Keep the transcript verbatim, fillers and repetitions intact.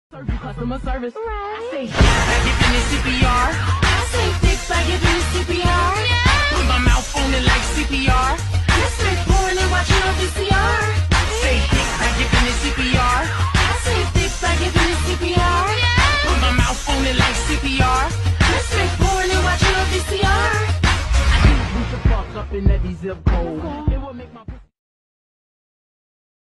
Serve you customer service. Right. I say dick by giving it C P R. I say dick by giving it C P R. Yeah. Put my mouth on it like C P R. Let's make porn and watch it on V C R. Say dick by giving it C P R. I say dick by giving it C P R. Yeah. Put my mouth on it like C P R. Let's make porn and watch it on V C R. I think we should fuck up in every zip code.